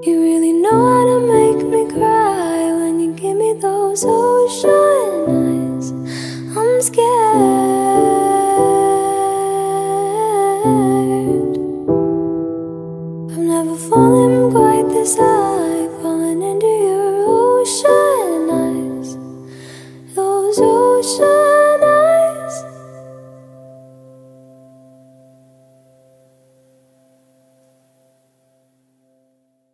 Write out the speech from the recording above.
You really know how to make me cry when you give me those ocean eyes. I'm scared. I've never fallen quite this high